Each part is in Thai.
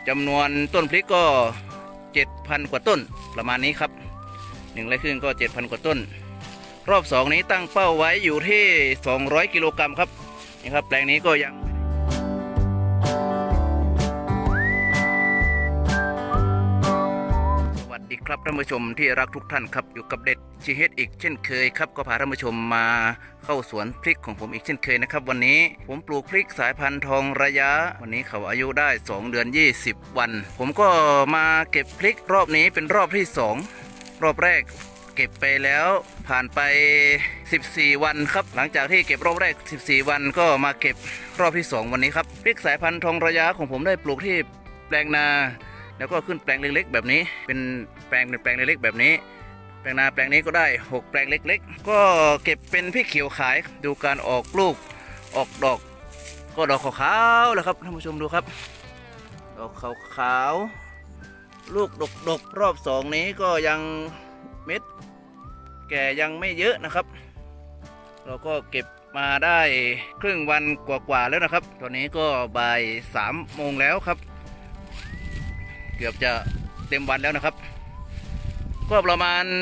จำนวนต้นพริกก็ 7,000 กว่าต้นประมาณนี้ครับ1 ไร่ครึ่งก็ 7,000 กว่าต้นรอบ2นี้ตั้งเป้าไว้อยู่ที่200 กิโลกรัมครับนี่ครับแปลงนี้ก็ยังสวัสดีครับท่านผู้ชมที่รักทุกท่านครับอยู่กับเด็ดชีเฮดอีกเช่นเคยครับก็พาท่านผู้ชมมาเข้าสวนพริกของผมอีกเช่นเคยนะครับวันนี้ผมปลูกพริกสายพันธุ์ทองระยะวันนี้เขาอายุได้2 เดือน 20 วันผมก็มาเก็บพริกรอบนี้เป็นรอบที่2รอบแรกเก็บไปแล้วผ่านไป14 วันครับหลังจากที่เก็บรอบแรก14 วันก็มาเก็บรอบที่2วันนี้ครับพริกสายพันธุ์ทองระยะของผมได้ปลูกที่แปลงนาแล้วก็ขึ้นแปลงเล็กๆแบบนี้เป็นแปลงเล็กๆแบบนี้แปลงนาแปลงนี้ก็ได้6แปลงเล็กๆก็เก็บเป็นพริกเขียวขายดูการออกลูกออกดอกก็ดอกขาวๆแล้วครับท่านผู้ชมดูครับดอกขาวๆลูกดกๆรอบ2นี้ก็ยังเม็ดแก่ยังไม่เยอะนะครับเราก็เก็บมาได้ครึ่งวันกว่าๆแล้วนะครับตอนนี้ก็บ่าย3 โมงแล้วครับเกือบจะเต็มวันแล้วนะครับก็ประมาณ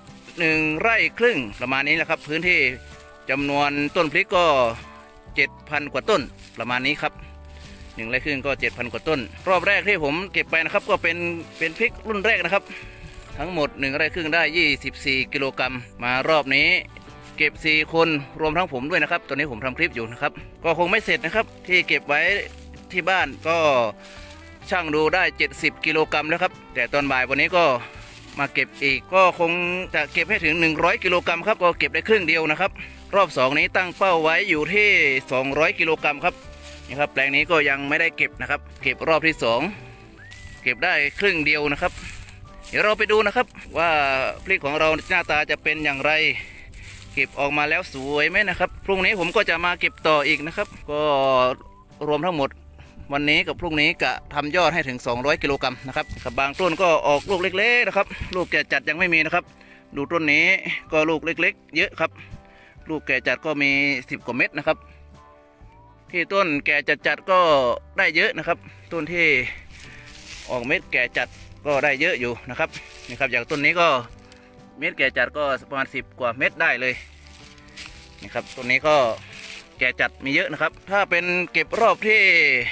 1 ไร่ครึ่งประมาณนี้แหละครับพื้นที่จำนวนต้นพริกก็ 7,000 กว่าต้นประมาณนี้ครับ1 ไร่ครึ่งก็ 7,000 กว่าต้นรอบแรกที่ผมเก็บไปนะครับก็เป็นพริกรุ่นแรกนะครับทั้งหมด1 ไร่ครึ่งได้24 กิโลกรัมมารอบนี้เก็บ4 คนรวมทั้งผมด้วยนะครับตอนนี้ผมทำคลิปอยู่นะครับก็คงไม่เสร็จนะครับที่เก็บไว้ที่บ้านก็ช่างดูได้70 กิโลกรัมแล้วครับแต่ตอนบ่ายวันนี้ก็มาเก็บอีกก็คงจะเก็บให้ถึง100 กิโลกรัมครับก็เก็บได้ครึ่งเดียวนะครับรอบ2นี้ตั้งเป้าไว้อยู่ที่200 กิโลกรัมครับนี่ครับแปลงนี้ก็ยังไม่ได้เก็บนะครับเก็บรอบที่2เก็บได้ครึ่งเดียวนะครับเดี๋ยวเราไปดูนะครับว่าพริกของเราหน้าตาจะเป็นอย่างไรเก็บออกมาแล้วสวยไหมนะครับพรุ่งนี้ผมก็จะมาเก็บต่ออีกนะครับก็รวมทั้งหมดวันนี้กับพรุ่งนี้กะทำยอดให้ถึง200 กิโลกรัมนะครับกับบางต้นก็ออกลูกเล็กๆนะครับลูกแก่จัดยังไม่มีนะครับดูต้นนี้ก็ลูกเล็กๆเยอะครับลูกแก่จัดก็มี10 กว่าเม็ดนะครับที่ต้นแก่จัดก็ได้เยอะนะครับต้นที่ออกเม็ดแก่จัดก็ได้เยอะอยู่นะครับนี่ครับอย่างต้นนี้ก็เม็ดแก่จัดก็ประมาณ10 กว่าเม็ดได้เลยนี่ครับต้นนี้ก็แก่จัดมีเยอะนะครับถ้าเป็นเก็บรอบที่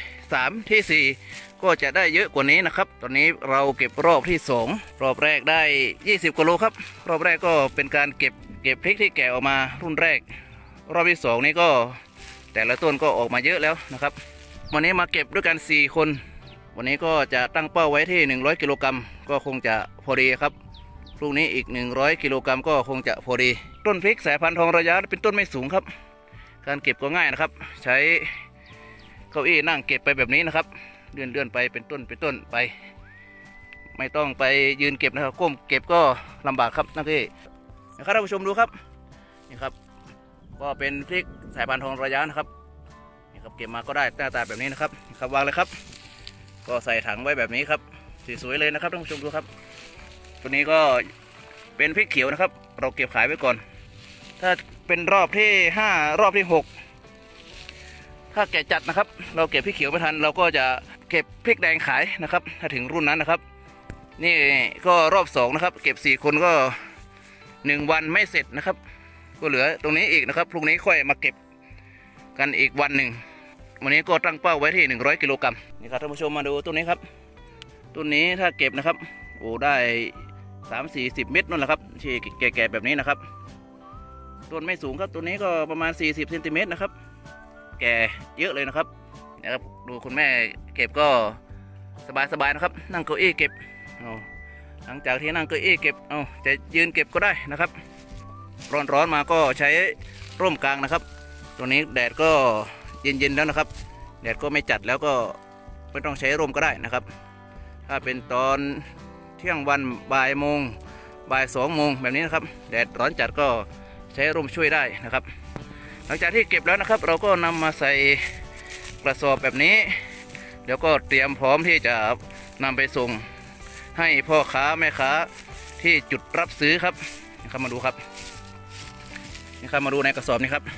3 ที่ 4ก็จะได้เยอะกว่านี้นะครับตอนนี้เราเก็บรอบที่2รอบแรกได้20 กว่าโลครับรอบแรกก็เป็นการเก็บพริกที่แก่ออกมารุ่นแรกรอบที่2นี้ก็แต่ละต้นก็ออกมาเยอะแล้วนะครับวันนี้มาเก็บด้วยกัน4 คนวันนี้ก็จะตั้งเป้าไว้ที่100 กิโลกรัมก็คงจะพอดีครับพรุ่งนี้อีก100 กิโลกรัมก็คงจะพอดีต้นพริกสายพันธุ์ทองระยะเป็นต้นไม่สูงครับการเก็บก็ง่ายนะครับใช้เก้าอี้นั่งเก็บไปแบบนี้นะครับเลื่อนไปเป็นต้นไปไม่ต้องไปยืนเก็บนะครับก้มเก็บก็ลำบากครับนักที่นะครับท่านผู้ชมดูครับนี่ครับก็เป็นพริกสายพันธุ์ทองระยะนะครับนี่ครับเก็บมาก็ได้หน้าตาแบบนี้นะครับวางเลยครับก็ใส่ถังไว้แบบนี้ครับสวยๆเลยนะครับท่านผู้ชมดูครับตัวนี้ก็เป็นพริกเขียวนะครับเราเก็บขายไว้ก่อนถ้าเป็นรอบที่5รอบที่6ถ้าแก่จัดนะครับเราเก็บพริกเขียวไม่ทันเราก็จะเก็บพริกแดงขายนะครับถ้าถึงรุ่นนั้นนะครับนี่ก็รอบ2นะครับเก็บ4 คนก็1 วันไม่เสร็จนะครับก็เหลือตรงนี้อีกนะครับพรุ่งนี้ค่อยมาเก็บกันอีกวันหนึ่งวันนี้ก็ตั้งเป้าไว้ที่100 กิโลกรัมนี่ครับท่านผู้ชมมาดูต้นนี้ครับต้นนี้ถ้าเก็บนะครับโอ้ได้30-40 เม็ดนั่นแหละครับที่แก่ๆแบบนี้นะครับต้นไม่สูงครับต้นนี้ก็ประมาณ40 เซนติเมตรนะครับแก่เยอะเลยนะครับดูคุณแม่เก็บก็สบายนะครับนั่งเก้าอี้เก็บหลังจากที่นั่งเก้าอี้เก็บจะยืนเก็บก็ได้นะครับร้อนมาก็ใช้ร่มกลางนะครับตัวนี้แดดก็เย็นแล้วนะครับแดดก็ไม่จัดแล้วก็ไม่ต้องใช้ร่มก็ได้นะครับถ้าเป็นตอนเที่ยงวันบ่าย 2 โมงแบบนี้นะครับแดดร้อนจัดก็ใช้ร่มช่วยได้นะครับหลังจากที่เก็บแล้วนะครับเราก็นำมาใส่กระสอบแบบนี้แล้วก็เตรียมพร้อมที่จะนำไปส่งให้พ่อค้าแม่ค้าที่จุดรับซื้อครับนี่ครับมาดูครับนี่ครับมาดูในกระสอบนี้ครับ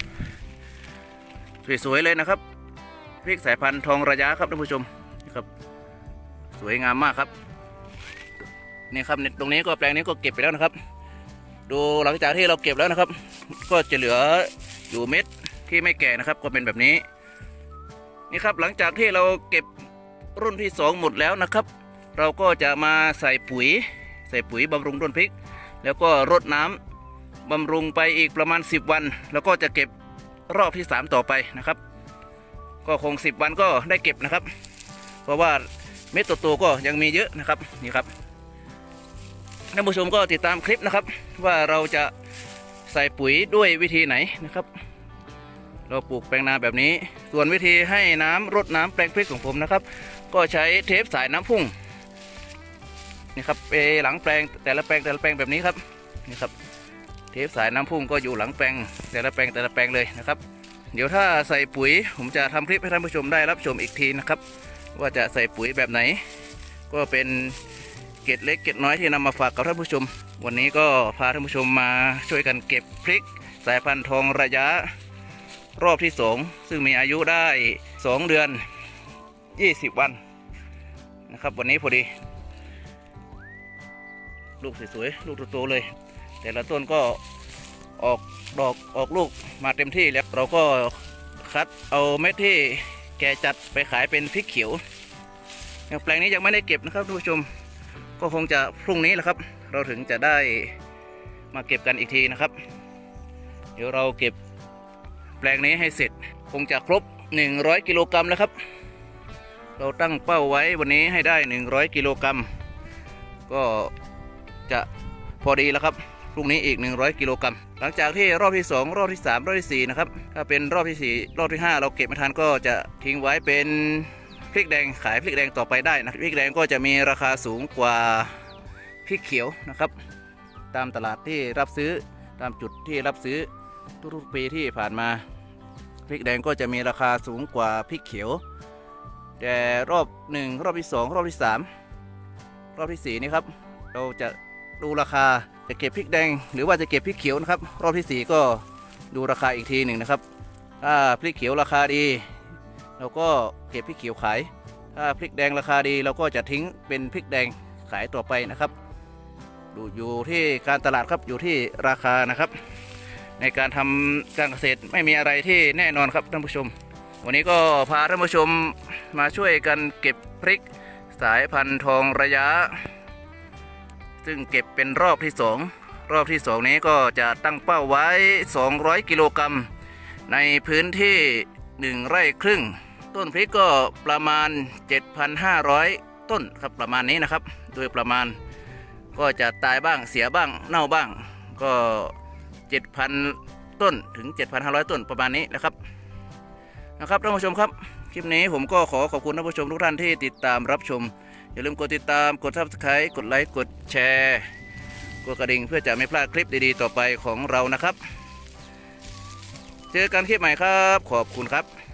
สวยๆเลยนะครับพริกสายพันธุ์ทองระยะครับท่านผู้ชมนี่ครับสวยงามมากครับนี่ครับตรงนี้ก็แปลงนี้ก็เก็บไปแล้วนะครับดูหลังจากที่เราเก็บแล้วนะครับก็จะเหลืออยู่เม็ดที่ไม่แก่นะครับก็เป็นแบบนี้นี่ครับหลังจากที่เราเก็บรุ่นที่2หมดแล้วนะครับเราก็จะมาใส่ปุ๋ยบำรุงต้นพริกแล้วก็รดน้ำบำรุงไปอีกประมาณ10วันแล้วก็จะเก็บรอบที่3ต่อไปนะครับก็คง10วันก็ได้เก็บนะครับเพราะว่าเม็ดโตๆก็ยังมีเยอะนะครับนี่ครับท่านผู้ชมก็ติดตามคลิปนะครับว่าเราจะใส่ปุ๋ยด้วยวิธีไหนนะครับเราปลูกแปลงนาแบบนี้ส่วนวิธีให้น้ำรดน้ำแปลงพริกของผมนะครับก็ใช้เทปสายน้ำพุ่งนี่ครับไปหลังแปลงแต่ละแปลงแบบนี้ครับนี่ครับเทปสายน้ำพุ่งก็อยู่หลังแปลงแต่ละแปลงเลยนะครับเดี๋ยวถ้าใส่ปุ๋ยผมจะทำคลิปให้ท่านผู้ชมได้รับชมอีกทีนะครับว่าจะใส่ปุ๋ยแบบไหนก็เป็นเกร็ดเล็กเกร็ดน้อยที่นำมาฝากกับท่านผู้ชมวันนี้ก็พาท่านผู้ชมมาช่วยกันเก็บพริกสายพันธุ์ทองระยะรอบที่2ซึ่งมีอายุได้2เดือน20วันนะครับวันนี้พอดีลูกสวยๆลูกโตๆเลยแต่ละต้นก็ออกดอกออกลูกมาเต็มที่แล้วเราก็คัดเอาเม็ดที่แก่จัดไปขายเป็นพริกเขียวแปลงนี้ยังไม่ได้เก็บนะครับท่านผู้ชมก็คงจะพรุ่งนี้แหละครับเราถึงจะได้มาเก็บกันอีกทีนะครับเดี๋ยวเราเก็บแปลงนี้ให้เสร็จคงจะครบ100กิโลกรัมแล้วครับเราตั้งเป้าไว้วันนี้ให้ได้100กิโลกรัมก็จะพอดีแล้วครับพรุ่งนี้อีก100กิโลกรัมหลังจากที่รอบที่2รอบที่3รอบที่4นะครับถ้าเป็นรอบที่4รอบที่5เราเก็บไม่ทันก็จะทิ้งไว้เป็นพริกแดงขายพริกแดงต่อไปได้นะพริกแดงก็จะมีราคาสูงกว่าพริกเขียวนะครับตามตลาดที่รับซื้อตามจุดที่รับซื้อทุกๆปีที่ผ่านมาพริกแดงก็จะมีราคาสูงกว่าพริกเขียวแต่รอบ1รอบที่2รอบที่3รอบที่4นี่ครับเราจะดูราคาจะเก็บพริกแดงหรือว่าจะเก็บพริกเขียวนะครับรอบที่4ก็ดูราคาอีกทีหนึ่งนะครับถ้าพริกเขียวราคาดีเราก็เก็บพริกเขียวขายถ้าพริกแดงราคาดีเราก็จะทิ้งเป็นพริกแดงขายต่อไปนะครับอยู่ที่การตลาดครับอยู่ที่ราคานะครับในการทำการเกษตรไม่มีอะไรที่แน่นอนครับท่านผู้ชมวันนี้ก็พาท่านผู้ชมมาช่วยกันเก็บพริกสายพันธุ์ทองระยะซึ่งเก็บเป็นรอบที่2รอบที่2นี้ก็จะตั้งเป้าไว้200กิโลกรัมในพื้นที่1ไร่ครึ่งต้นพริกก็ประมาณ 7,500 ต้นครับประมาณนี้นะครับโดยประมาณก็จะตายบ้างเสียบ้างเน่าบ้างก็ 7,000 ต้นถึง 7,500 ต้นประมาณนี้นะครับท่านผู้ชมครับคลิปนี้ผมก็ขอบคุณท่านผู้ชมทุกท่านที่ติดตามรับชมอย่าลืมกดติดตามกด Subscribe กดไลค์กดแชร์กดกระดิ่งเพื่อจะไม่พลาดคลิปดีๆต่อไปของเรานะครับเจอกันคลิปใหม่ครับขอบคุณครับ